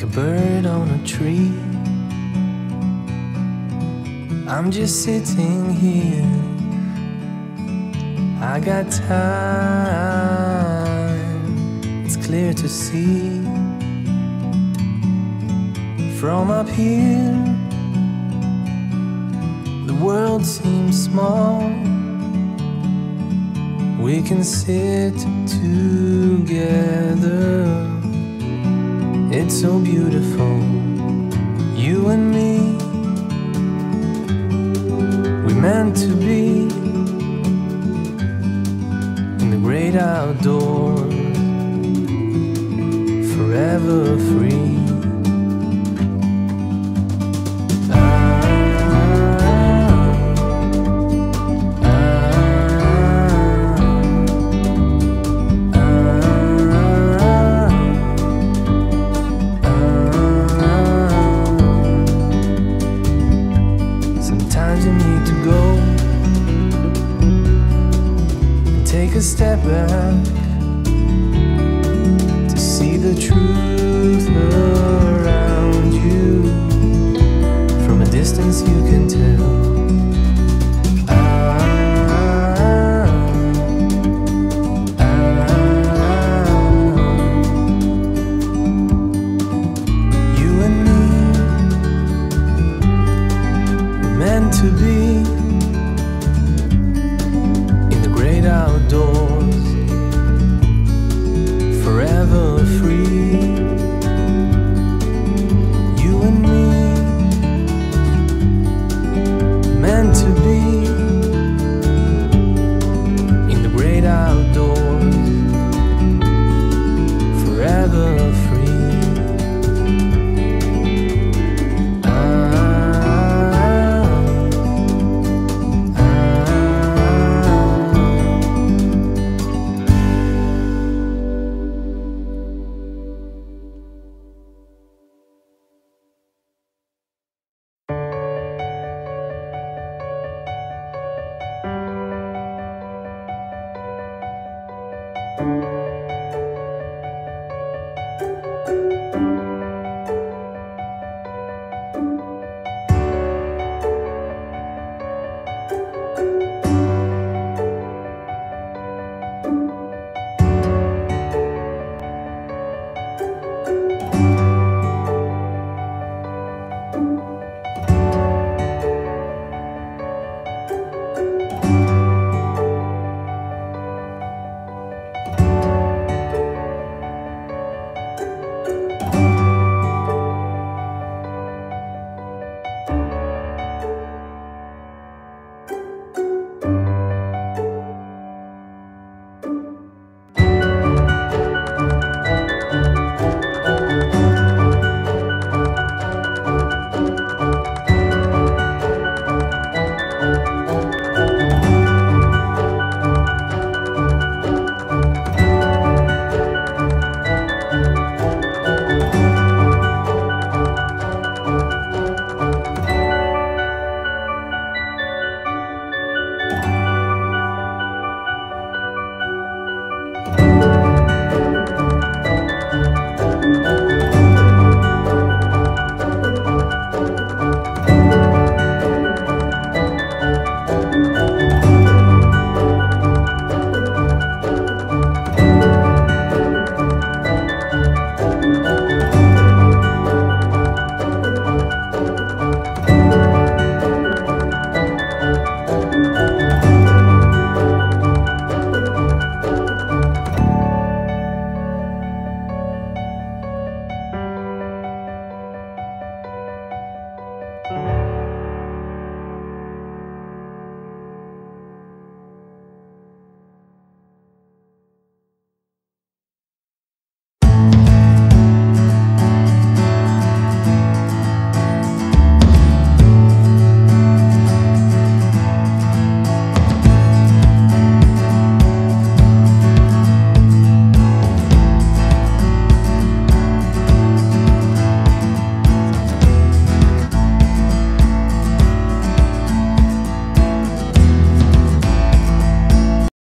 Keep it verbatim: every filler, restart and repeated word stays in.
bird on a tree. I'm just sitting here, I got time, it's clear to see. From up here, the world seems small. We can sit together, it's so beautiful, you and me. We meant to be in the great outdoors, forever free. Sometimes you need to go and take a step back to see the truth around you. From a distance you can tell. Ah, ah, you and me, we're meant to be.